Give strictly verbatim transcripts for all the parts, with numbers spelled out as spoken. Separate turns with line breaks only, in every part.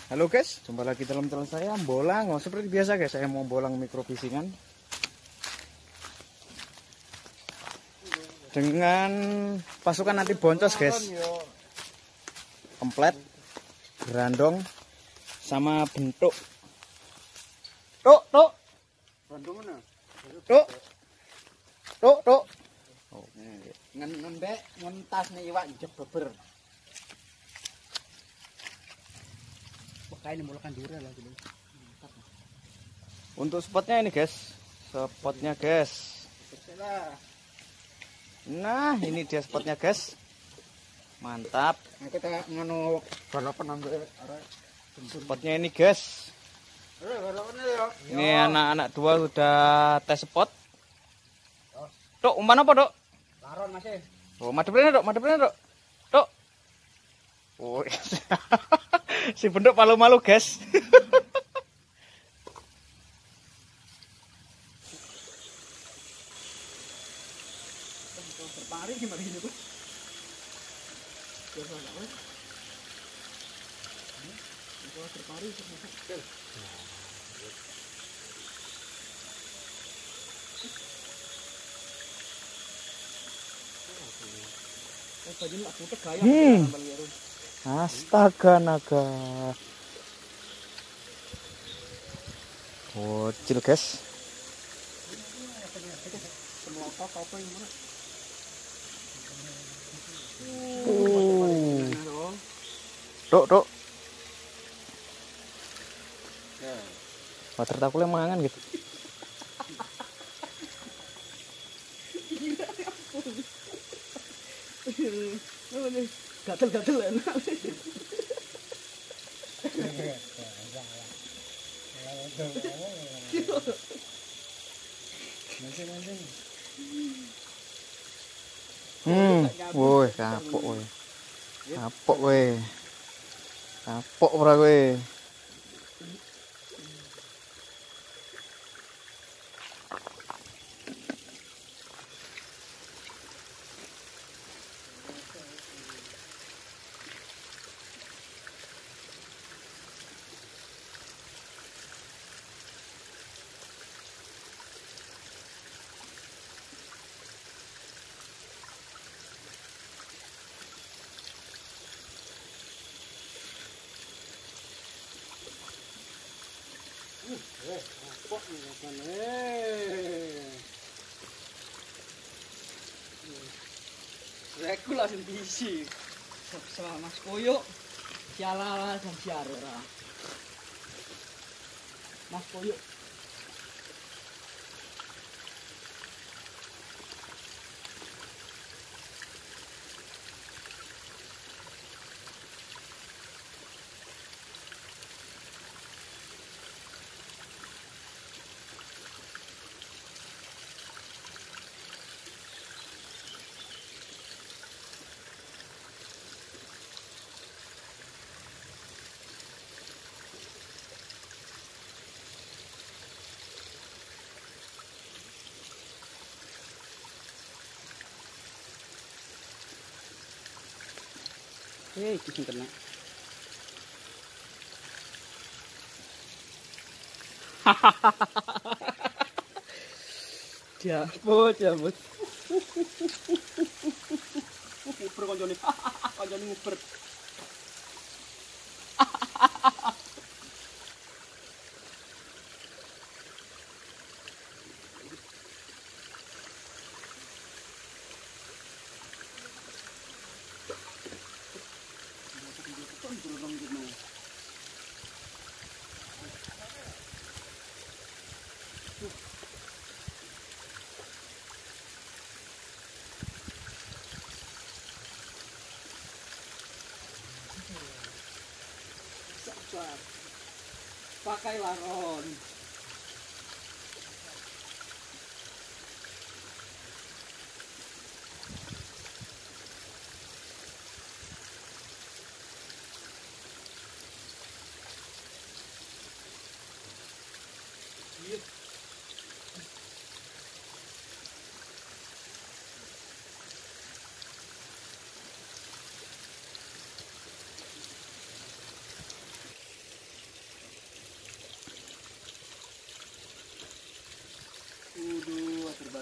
Halo guys, jumpa lagi dalam channel saya Bolang. Oh, seperti biasa guys, saya mau bolang mikrofisingan dengan pasukan anti boncos guys, komplet, gerandong sama bentuk. Tuk, tuk, tuk, tuk, tuk. Oh,
ngendek ngentas nih iwak jeb beber. Pakai mulakan dura lah gitu.
Untuk spotnya ini guys, spotnya guys. Nah ini dia spotnya guys, mantap.
Nah, kita ngono balapan ambil
Spotnya ini guys. Ini anak-anak dua sudah tes spot. Dok, umpan apa dok?
laron masih.
Oh, madepnya dok, madepnya dok. Dok. Oh, si bentuk malu-malu guys.
Berpari gimana ini tuh? Berpari termasuk.
Hmm. Astaga naga. Bocil guys. Uh. Dok, dok. Water takulnya mangan gitu.
Gatel-gatel enak.
Hmm, woi, kapok woi. Kapok woi. Kapok ora kowe.
Eh, kok ngene eh. Reku langsung diisi. Sama Mas Koyo, Sialala dan Siarora. Mas Koyo. Eh, kucing kena. Jabut, jabut. Nguber konjone. Konjone nguber. Pakai laron.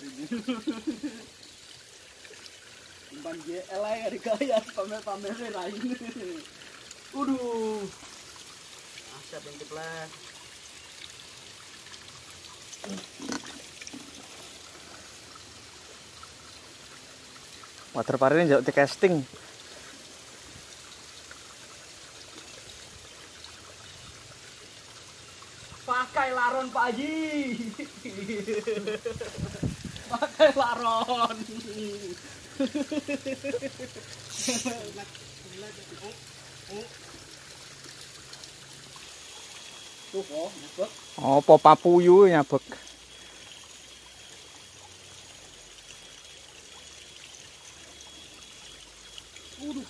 hari ini. Umpan G L ya dikaya pamer-pamer lain. Uduh. Asap yang keplas.
Water pari ini jauh di casting.
Pakai laron Pak Haji. Pakai laron. Tuh kok, nyabek.
Oh, po papuyu nyabek.
Uduh.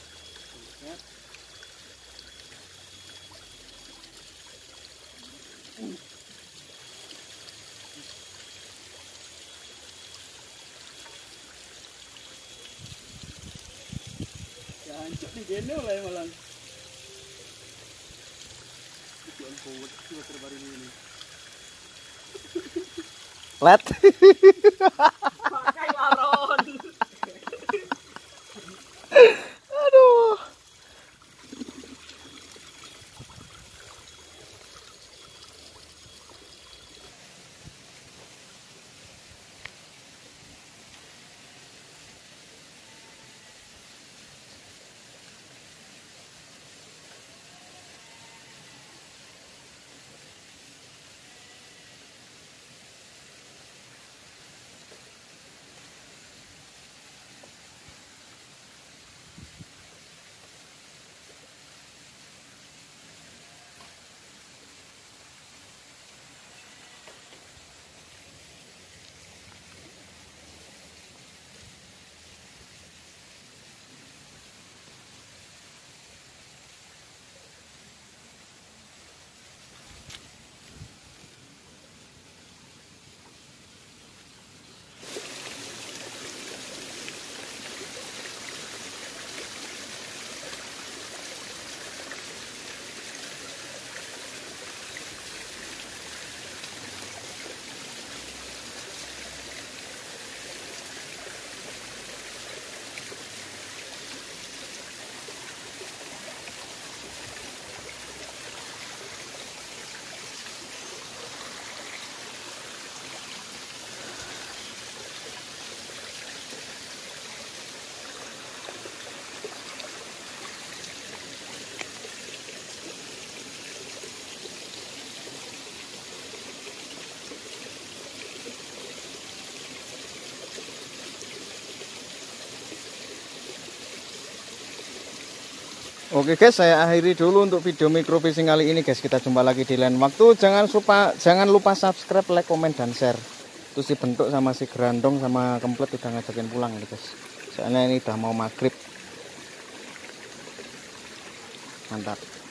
Ya hancur nih gini mulai malam. Tujuan forward dua terbaru ini.
Let.
Pakai laron.
Aduh. Oke guys, saya akhiri dulu untuk video micro fishing kali ini guys. Kita jumpa lagi di lain waktu. Jangan lupa jangan lupa subscribe, like, komen, dan share. Terus si bentuk sama si gerandong sama kemplet udah ngajakin pulang nih guys. Soalnya ini udah mau maghrib. Mantap.